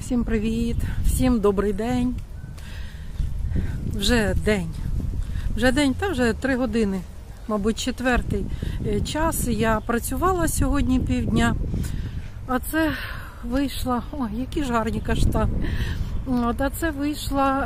Всім привіт, всім добрий день. Вже день, та вже 3 години, мабуть, 4-й час. Я працювала сьогодні півдня, а це вийшла, ой, які ж гарні каштани. А це вийшла,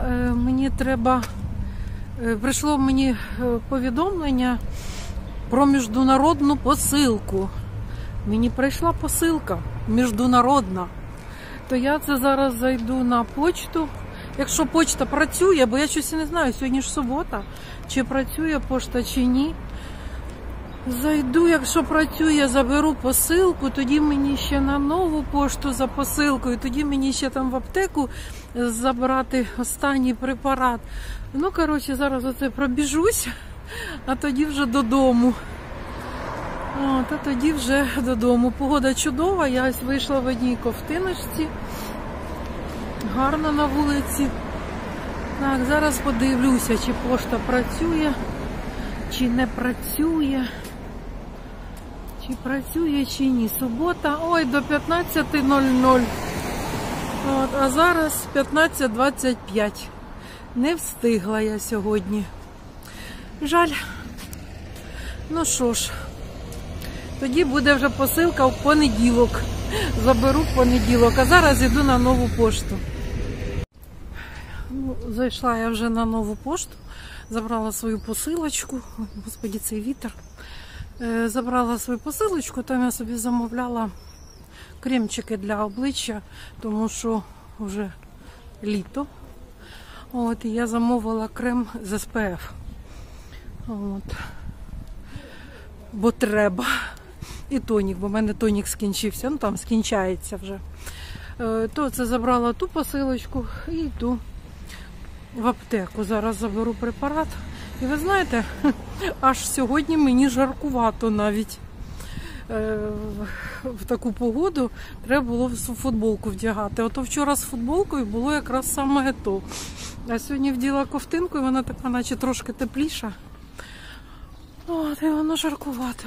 прийшло мені повідомлення про міжнародну посилку. Мені прийшла посилка міжнародна. То я це зараз зайду на почту. Якщо почта працює, бо я щось не знаю, сьогодні ж субота, чи працює пошта, чи ні. Зайду, якщо працює, заберу посилку, тоді мені ще на нову пошту за посилкою, тоді мені ще там в аптеку забрати останній препарат. Ну, коротше, зараз оце пробіжусь, а тоді вже додому. Погода чудова, я ось вийшла в одній ковтиночці. Гарно на вулиці. Так, зараз подивлюся, чи пошта працює, чи не працює. Чи працює, чи ні. Субота, ой, до 15:00. А зараз 15:25. Не встигла я сьогодні. Жаль. Ну що ж, тоді буде вже посилка в понеділок. Заберу в понеділок, а зараз йду на нову пошту. Зайшла я вже на нову пошту, забрала свою посилочку. Господи, цей вітер. Забрала свою посилочку, там я собі замовляла кремчики для обличчя, тому що вже літо. І я замовила крем з СПФ. Бо треба. І тонік, бо в мене тонік скінчився, ну там скінчається вже. То це забрала ту посилочку і йду в аптеку. Зараз заберу препарат. І ви знаєте, аж сьогодні мені жаркувато навіть. В таку погоду треба було футболку вдягати. Ото вчора з футболкою було якраз саме то. А сьогодні вділа ковтинку і вона така наче трошки тепліша. І воно жаркувато.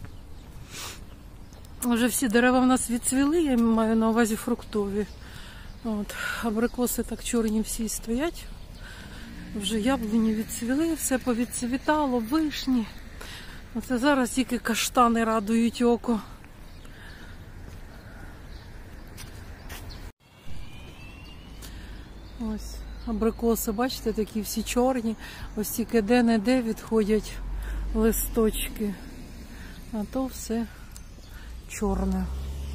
Вже всі дерева в нас відцвіли, я маю на увазі фруктові. Абрикоси так чорні всі стоять. Вже яблуні відцвіли, все повідцвітало, вишні. Оце зараз тільки каштани радують око. Ось абрикоси, бачите, такі всі чорні. Ось тільки де-не-де відходять листочки. А то все чорне.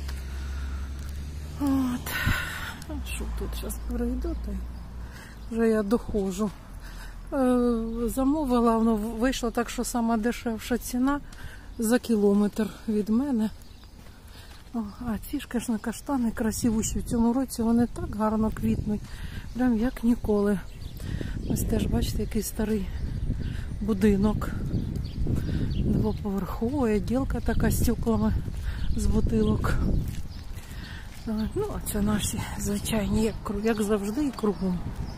Що тут зараз перейду, то вже я доходжу. Замовила, воно вийшло так, що сама дешевша ціна за кілометр від мене. А ці ж, звісно, каштани красивущі в цьому році, вони так гарно квітнуть, прям як ніколи. Ось теж, бачите, який старий будинок. Двоповерхова, ділка така з стеклами з бутилок. Ну, а це наші звичайні, як завжди, і кругом.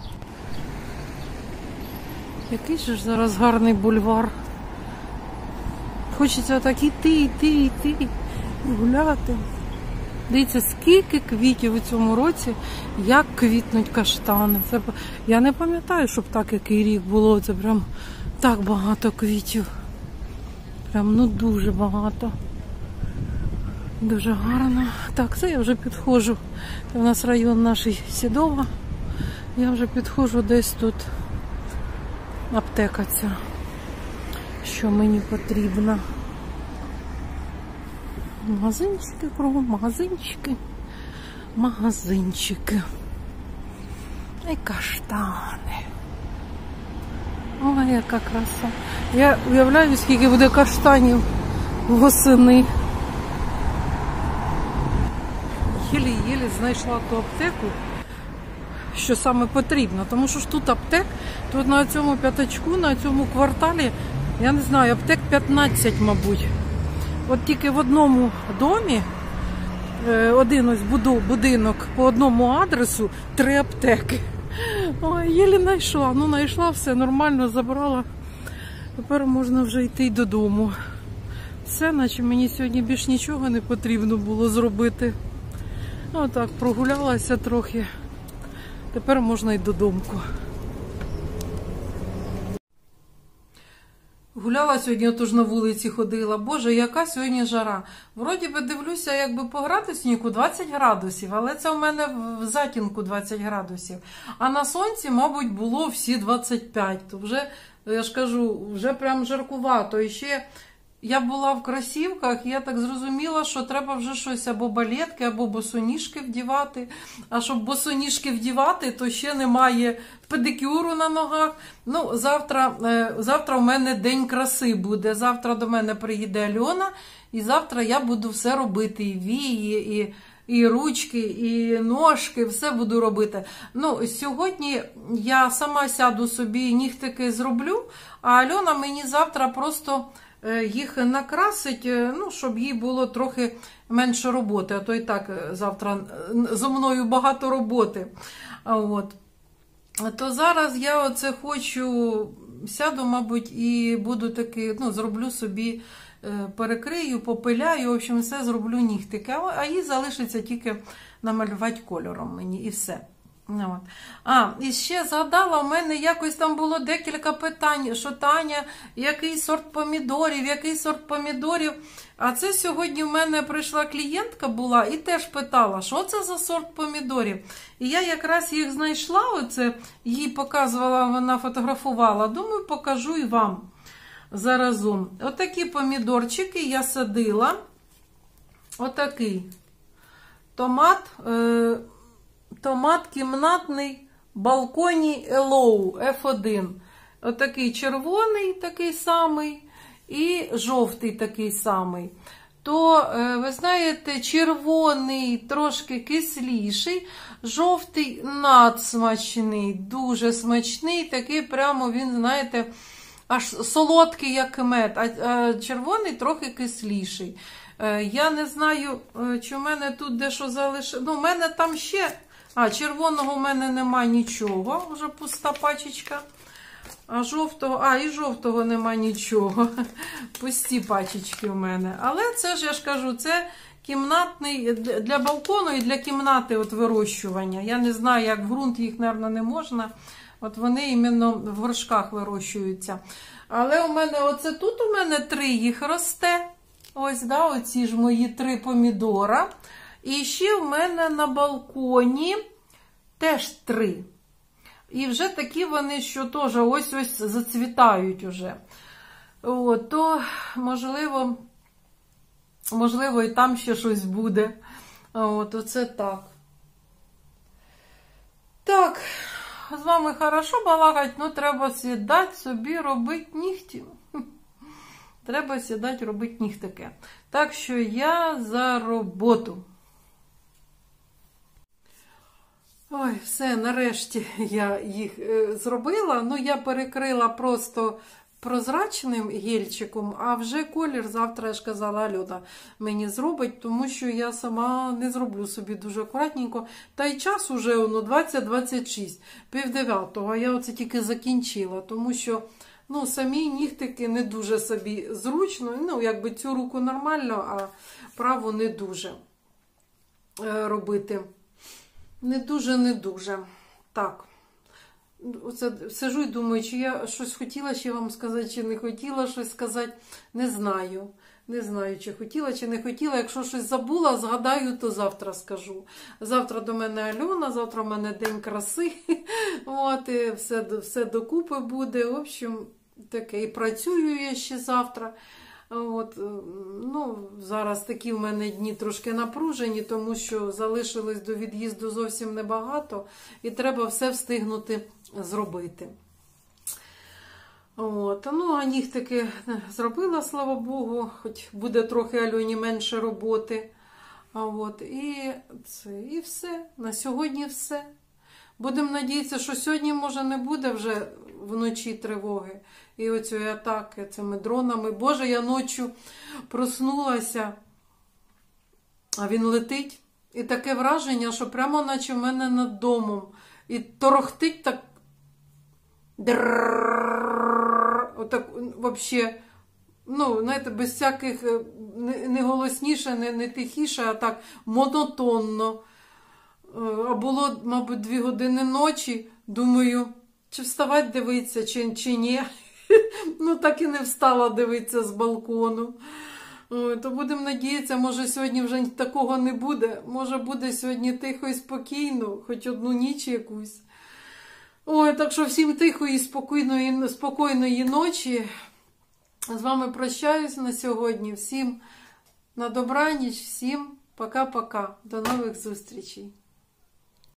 Який же ж зараз гарний бульвар. Хочеться так іти, і гуляти. Дивіться, скільки квітів у цьому році, як квітнуть каштани. Я не пам'ятаю, щоб так який рік було. Це прям так багато квітів. Прям, ну, дуже багато. Дуже гарно. Так, це я вже підходжу. Це у нас район наш Сідова. Я вже підходжу десь тут. Аптека ця, що мені потрібно. Магазинчики кругом, магазинчики. І каштани. Ой, яка краса. Я уявляю, скільки буде каштанів восени. Єлі-єлі знайшла ту аптеку, що саме потрібно. Тому що ж тут аптек, тут на цьому п'ятачку, на цьому кварталі, я не знаю, аптек 15, мабуть. От тільки в одному домі, один ось будинок по одному адресу, 3 аптеки. Ой, єлі знайшла. Ну, знайшла, все нормально, забрала. Тепер можна вже йти й додому. Все, наче мені сьогодні більш нічого не потрібно було зробити. Отак, прогулялася трохи. Тепер можна й додому. Гуляла сьогодні, отож на вулиці ходила. Боже, яка сьогодні жара. Вроді би дивлюся, якби по градуснику 20 градусів, але це у мене в затінку 20 градусів. А на сонці, мабуть, було всі 25. То вже, я ж кажу, вже прям жаркувато. І ще я була в кросівках, і я так зрозуміла, що треба вже щось або балетки, або босоніжки вдівати. А щоб босоніжки вдівати, то ще немає педикюру на ногах. Ну, завтра у мене день краси буде. Завтра до мене приїде Альона, і завтра я буду все робити. І вії, і ручки, і ножки, все буду робити. Ну, сьогодні я сама сяду собі, нігтики зроблю, а Альона мені завтра просто їх накрасить, ну, щоб їй було трохи менше роботи. А то і так завтра зо мною багато роботи. От. То зараз я оце хочу, сяду, мабуть, і буду таки, ну, зроблю собі, перекрию, попиляю, в общем, все зроблю нігтики. А їй залишиться тільки намалювати кольором мені і все. От. І ще згадала, у мене якось там було декілька питань, що Таня, який сорт помідорів. А це сьогодні в мене прийшла клієнтка була і теж питала, що це за сорт помідорів. І я якраз їх знайшла, оце, їй показувала, вона фотографувала. Думаю, покажу і вам заразом. Отакі помідорчики я садила. Отакий томат кімнатний балконі Елоу F1. Отакий червоний такий самий і жовтий такий самий. То, ви знаєте, червоний трошки кисліший, жовтий надсмачний, дуже смачний, такий прямо він, знаєте, аж солодкий, як мед, а червоний трохи кисліший. Я не знаю, чи в мене тут дещо залишилося. Ну, в мене там ще... червоного в мене нема нічого, вже пуста пачечка. І жовтого нема нічого. Пусті пачечки в мене. Але це ж, я ж кажу, це кімнатний, для балкону і для кімнати от вирощування. Я не знаю, як в ґрунт їх, мабуть, не можна. От вони іменно в горшках вирощуються. Але у мене, оце тут у мене 3 їх росте. Ось, да, оці ж мої 3 помідора. І ще в мене на балконі теж 3. І вже такі вони, що теж ось-ось зацвітають уже. От, то, можливо, і там ще щось буде. От, оце так. Так, з вами хорошо балакать, ну треба сідати собі робити нігті. Треба сідати робити нігтики. Так що я за роботу. Ой, все, нарешті я їх зробила. Ну, я перекрила просто прозрачним гельчиком, а вже колір завтра, я ж казала, Альона мені зробить, тому що я сама не зроблю собі дуже акуратненько. Та й час уже 20-26, 8:30, а я оце тільки закінчила, тому що, ну, самі нігтики не дуже собі зручно, ну, якби цю руку нормально, а праву не дуже робити. Не дуже. Так. Оце сижу і думаю, чи я щось хотіла ще вам сказати, чи не хотіла щось сказати. Не знаю. Не знаю, чи хотіла, чи не хотіла. Якщо щось забула, згадаю, то завтра скажу. Завтра до мене Альона, завтра в мене день краси. От, і все докупи буде. В общем, таке. І працюю я ще завтра. От, ну, зараз такі в мене дні трошки напружені, тому що залишилось до від'їзду зовсім небагато, і треба все встигнути зробити. От, ну, а нігтики зробила, слава Богу, хоч буде трохи Альоні менше роботи. От, і все, на сьогодні все. Будемо надіятися, що сьогодні, може, не буде вже вночі тривоги. І оцієї атаки цими дронами. Боже, я ночі проснулася, а він летить. І таке враження, що прямо наче в мене над домом. І торохтить так. Отак, взагалі, ну, знаєте, без всяких, не голосніше, не тихіше, а так монотонно. А було, мабуть, 2 години ночі. Думаю, чи вставати дивитися, чи ні. Ну, так і не встала дивитися з балкону. Ой, то будемо надіятися, може сьогодні вже такого не буде. Може буде сьогодні тихо і спокійно, хоч одну ніч якусь. Ой, так що всім тихої, спокійної ночі. З вами прощаюсь на сьогодні. Всім на добраніч, всім пока-пока. До нових зустрічей.